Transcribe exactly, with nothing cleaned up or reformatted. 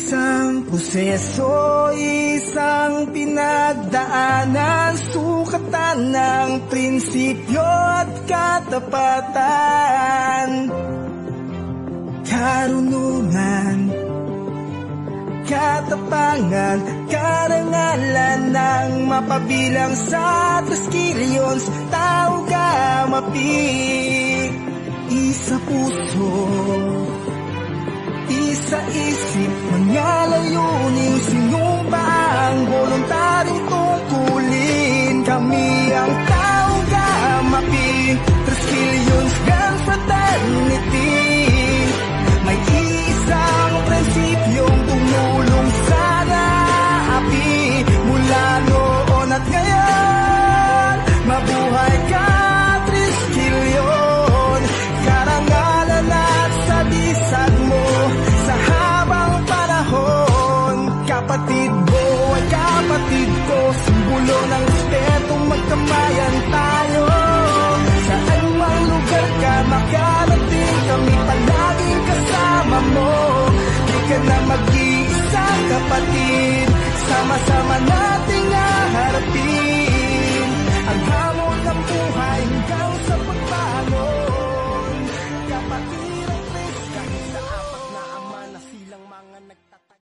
Isang proseso, isang pinagdaanan, sukatan ng prinsipyo at katapatan, karunungan, katapangan, karangalan ng mapabilang sa triskelyons, tao ka mapik, isa puso, isa isip, mga layunin, sinumpa ang voluntaryong tungkulin. Kami ang taong kamaping, triskelyons ng fraternity. May isang prinsipyong tumulong sa naapi, mula noon at ngayon, mabuhay ka triskelyon, karangalan at sadisag mo sa habang panahon. Kapatid mo ay kapatid ko, simbolo ng respetong magkamayan tayo. Saan mang lugar ka makarating, kami palaging kasama mo. Di ka na mag-iisa kapatid, sama-sama nating haharapin